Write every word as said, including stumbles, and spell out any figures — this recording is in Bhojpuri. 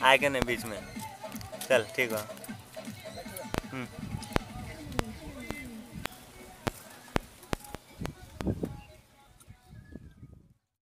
आए के नहीं बीच में। चल ठीक है। हम्म।